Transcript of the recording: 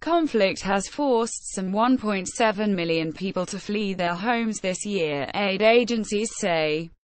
Conflict has forced some 1.7 million people to flee their homes this year, aid agencies say.